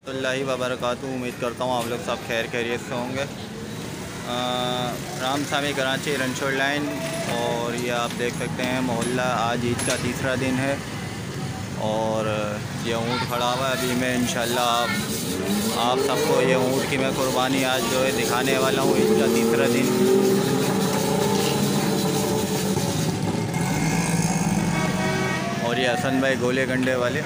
अल्लाह वबरकातुहू। उम्मीद करता हूँ आप लोग सब खैर खैरियत से होंगे। रामसामी कराची रनछोड़ लाइन, और ये आप देख सकते हैं मोहल्ला। आज ईद का तीसरा दिन है और ये ऊँट खड़ा हुआ है। अभी मैं इंशाल्लाह आप सबको ये ऊँट की मैं कुर्बानी आज जो है दिखाने वाला हूँ, ईद का तीसरा दिन। और ये हसन भाई गोले गंडे वाले।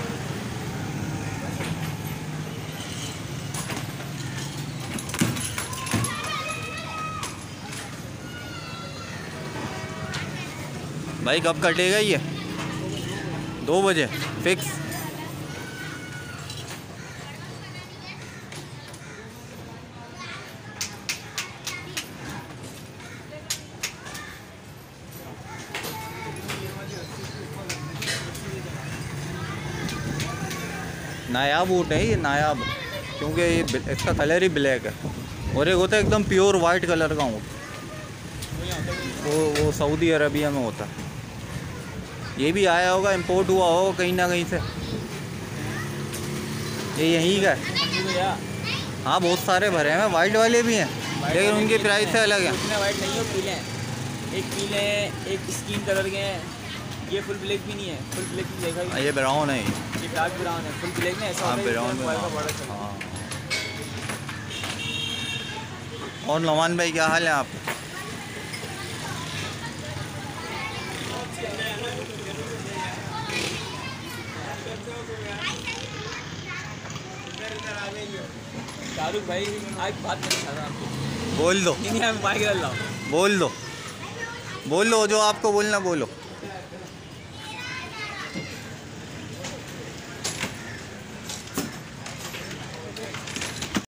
भाई कब कटेगा ये? 2 बजे फिक्स। नायाब ऊँट है ये, नायाब, क्योंकि ये इसका कलर ही ब्लैक है। और एक होता है एकदम प्योर वाइट कलर का ऊँट, वो सऊदी अरबिया में होता है। ये भी आया होगा, इंपोर्ट हुआ होगा कहीं ना कहीं से। ये यहीं का है। हाँ बहुत सारे भरे हैं, वाइट वाले भी हैं, लेकिन उनकी प्राइस से अलग है। वाइट नहीं है, पीले हैं। एक पीले हैं, एक स्किन कलर के हैं। ये फुल ब्लैक भी नहीं है, फुल ब्लैक भी देखा ही। ये ब्राउन है, ये डार्क ब्राउन है, फुल ब्लैक में ऐसा होता है। ब्राउन में। हाँ। और नौमान भाई क्या हाल है आप? शाहरुख भाई आज बात नहीं कर रहा आपको। बोल दो, नहीं मैं बाइक डाल रहा हूँ। बोल दो, बोल लो जो आपको बोलना बोलो।